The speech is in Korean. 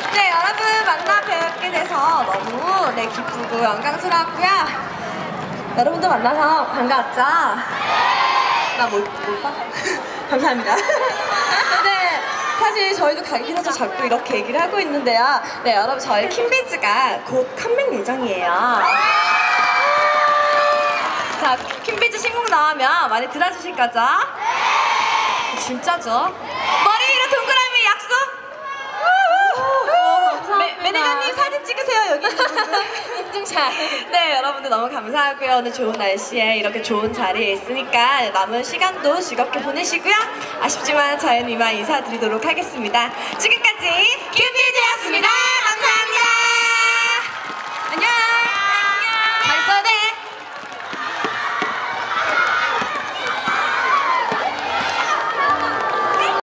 네, 여러분 만나 뵙게 돼서 너무 기쁘고 영광스럽고요. 여러분도 만나서 반가웠죠? 나 못 봐? 감사합니다. 네, 사실 저희도 가기 싫어서 자꾸 이렇게 얘기를 하고 있는데요. 네, 여러분 저희 퀸비즈가 곧 컴백 예정이에요. 자, 퀸비즈 신곡 나오면 많이 들어주실 거죠? 진짜죠? 머리 위로 동그라미 약속? 매니저님 사진 찍으세요. 여기 인증샷. 네, 여러분들 너무 감사하고요. 오늘 좋은 날씨에 이렇게 좋은 자리에 있으니까 남은 시간도 즐겁게 보내시고요. 아쉽지만 저희는 이만 인사드리도록 하겠습니다. 지금까지 퀸비즈였습니다.